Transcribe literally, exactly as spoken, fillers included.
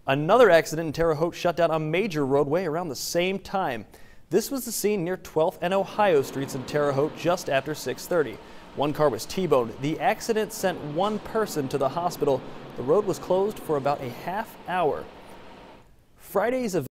Another accident in Terre Haute shut down a major roadway around the same time. This was the scene near twelfth and Ohio Streets in Terre Haute just after six thirty. One car was T-boned. The accident sent one person to the hospital. The road was closed for about a half hour. Friday's event